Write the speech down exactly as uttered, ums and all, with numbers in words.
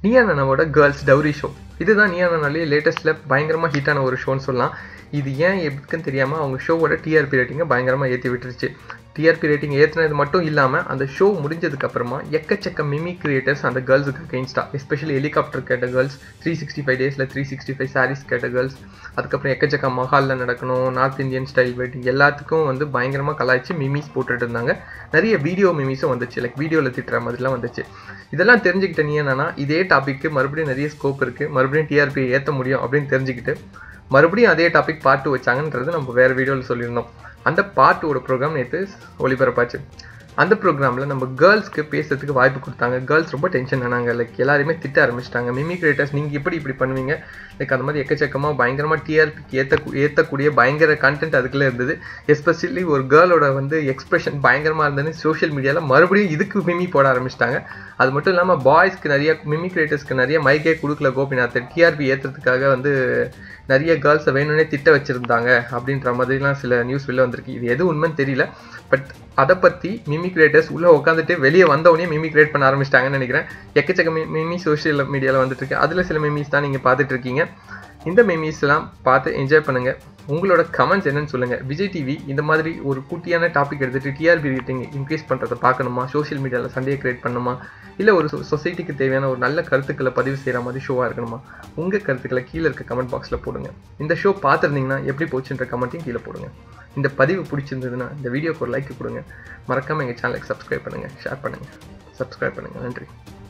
நீயா நானாவோட girls dowry show. இதுதான் நீயா நானாலே லேட்டஸ்ட்ல பயங்கரமா ஹிட்டான ஒரு ஷோன்னு சொல்லலாம். இது ஏன் எதுக்குன்னு தெரியாம அவங்க ஷோவோட டிஆர்பி ரேட்டிங்கை பயங்கரமா ஏற்றி விட்டுருச்சு. டிஆர்பி ரேட்டிங் ஏற்றினது மட்டும் இல்லாமல் அந்த ஷோ முடிஞ்சதுக்கு அப்புறமா எக்கச்சக்க மிமி கிரியேட்டர்ஸ் அந்த கேர்ள்ஸுக்கு அகெயின்ஸ்டா, எஸ்பெஷலி ஹெலிகாப்டர் கேட்ட கேர்ள்ஸ், த்ரீ சிக்ஸ்டி ஃபைவ் டேஸில் த்ரீ சிக்ஸ்டி ஃபைவ் சாரீஸ் கேட்ட கேர்ள்ஸ், அதுக்கப்புறம் எக்கச்சக்க மஹாலில் நடக்கணும், நார்த் இந்தியன் ஸ்டைல் வெட்டிங், எல்லாத்துக்கும் வந்து பயங்கரமாக கலாய்ச்சி மிமிஸ் போட்டுட்டு இருந்தாங்க. நிறைய வீடியோ மிமிஸும் வந்துச்சு, லைக் வீடியோவில் திட்டுற மாதிரிலாம் வந்துச்சு. இதெல்லாம் தெரிஞ்சுக்கிட்ட நீ என்னன்னா இதே டாபிக்கு மறுபடியும் நிறைய ஸ்கோப் இருக்குது, மறுபடியும் டிஆர்பி ஏற்ற முடியும் அப்படின்னு தெரிஞ்சுக்கிட்டு மறுபடியும் அதே டாபிக் பார்ட் டூ வச்சாங்கன்றது நம்ம வேறு வீடியோவில் சொல்லியிருந்தோம். அந்த பார்ட் டூவோட ப்ரோக்ராம் நேற்று ஒளிபரப்பாச்சு. அந்த ப்ரோக்ராமில் நம்ம கேர்ள்ஸ்க்கு பேசுறதுக்கு வாய்ப்பு கொடுத்தாங்க. கேர்ள்ஸ் ரொம்ப டென்ஷன் ஆனாங்க, லைக் எல்லாருமே திட்ட ஆரம்பிச்சிட்டாங்க. மிமி கிரியேட்டர்ஸ் நீங்கள் எப்படி இப்படி பண்ணுவீங்க, லைக் அந்த மாதிரி எக்கச்சக்கமாக பயங்கரமாக டிஆர்பிக்கு ஏற்ற ஏற்றக்கூடிய பயங்கர கண்டென்ட் அதுக்குள்ளே இருந்தது. எஸ்பெஷலி ஒரு கேர்ளோட வந்து எக்ஸ்பிரஷன் பயங்கரமாக இருந்ததுன்னு சோஷியல் மீடியாவில் மறுபடியும் இதுக்கு மிமி போட ஆரம்பிச்சிட்டாங்க. அது மட்டும் இல்லாமல் பாய்ஸ்க்கு நிறைய மிமி கிரியேட்டர்ஸ்க்கு நிறைய மைக்கே கொடுக்கல கோபிநாத், டிஆர்பி ஏற்றுறதுக்காக வந்து நிறைய கேர்ள்ஸை வேணும்னே திட்ட வச்சுருந்தாங்க அப்படின்ற மாதிரிலாம் சில நியூஸ் வெளில வந்திருக்கு. இது எது உண்மைன்னு தெரியல, பட் அதை பற்றி மிமி கிரியேட்டர்ஸ் உள்ளே உட்காந்துட்டு வெளியே வந்தவொடனே மிமி கிரியேட் பண்ண ஆரம்பிச்சிட்டாங்கன்னு நினைக்கிறேன். எக்கச்சக்க மிமி சோஷியல் மீடியாவில் வந்துட்டு இருக்கு. அதில் சில மிமிஸ் தான் நீங்கள் பார்த்துட்டு இருக்கீங்க. இந்த மிமிஸ்லாம் பார்த்து என்ஜாய் பண்ணுங்கள். உங்களோட கமெண்ட்ஸ் என்னன்னு சொல்லுங்கள். விஜய் டிவி இந்த மாதிரி ஒரு குட்டியான டாபிக் எடுத்துகிட்டு டிஆர்பி ரேட்டிங் இன்க்ரீஸ் பண்ணுறதை பார்க்கணுமா, சோஷியல் மீடியாவில் சண்டையை கிரியேட் பண்ணணுமா, இல்லை ஒரு சொசைட்டிக்கு தேவையான ஒரு நல்ல கருத்துக்களை பதிவு செய்கிற மாதிரி ஷோவாக இருக்கணுமா? உங்கள் கருத்துக்களை கீழே இருக்க கமெண்ட் பாக்ஸில் போடுங்க. இந்த ஷோ பார்த்துருந்தீங்கன்னா எப்படி போச்சுன்ற கமெண்ட்டையும் கீழே போடுங்க. இந்த பதிவு பிடிச்சிருந்ததுன்னா இந்த வீடியோக்கு ஒரு லைக் கொடுங்க. மறக்காமல் எங்கள் சேனலுக்கு சப்ஸ்கிரைப் பண்ணுங்கள், ஷேர் பண்ணுங்கள், சப்ஸ்கிரைப் பண்ணுங்கள். நன்றி.